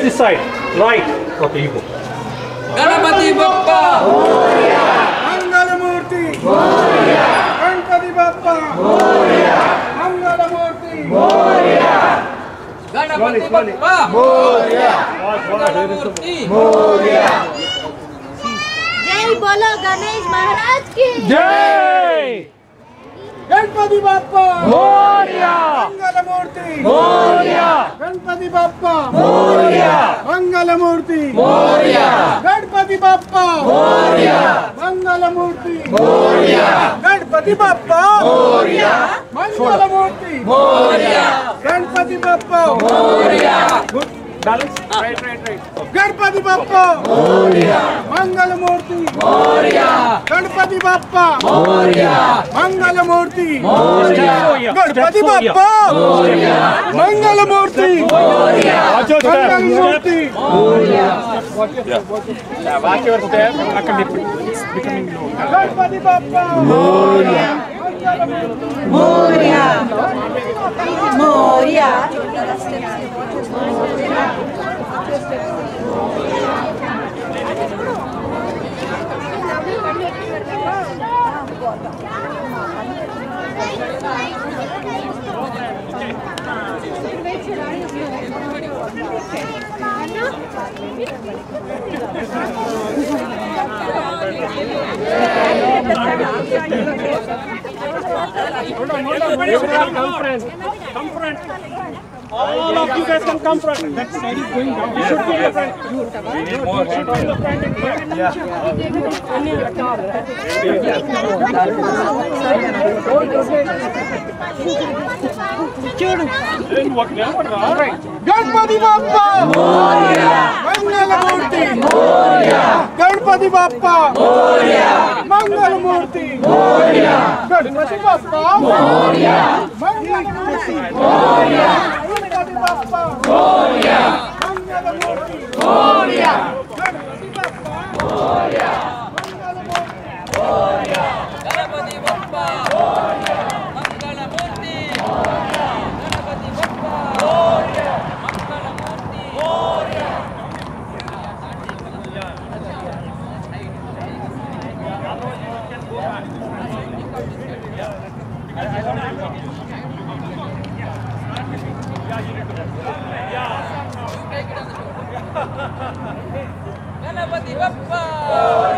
this side. Right. Okay, you go. Ganapati Bappa Moria. Mangalamurti Moria. Ganpati Bappa Moria. Mangalamurti Moria. Ganapati Bappa Moria. Mangalamurti Moria. जय बोलो गणेश महाराज की Jai! Ganpati Bappa Moria! Mangalamurti Moria! Ganpati Bappa Moria! Mangalamurti Moria. Ganpati Bappa Moria. Mangalamurti Moria. Ganpati Bappa Moria. Mangalamurti Moria. Ganpati Bappa Moria. Good. Balance. Right. Ganpati Bappa Moria. Mangalamurti Moria. Ganpati Bappa Moria. Mangalamurti Moria. Ganpati Bappa Moria. Mangalamurti Moria. Watch your step. Mangalamurti Moria. Watch your step. It's becoming low. Ganpati Bappa Moria. Moriya Moriya Everyone come front. Come front. All of you guys can come front. That side is going down. You should be in the front. We need more front. Ganpati Bappa Moria. Mangalamurti Moria. Ganpati Bappa Moria. Mangalamurti Moria. Ganpati Bappa Moria. Mangalamurti Moria. Ganpati Bappa Moria. Mangalamurti Moria. Ganpati Bappa Moria. Mangalamurti Moria. Ganapati Bappa Moria. Mangalamurti Moria. Ganapati Bappa Moria. Mangalamurti Moria. Ganapati Bappa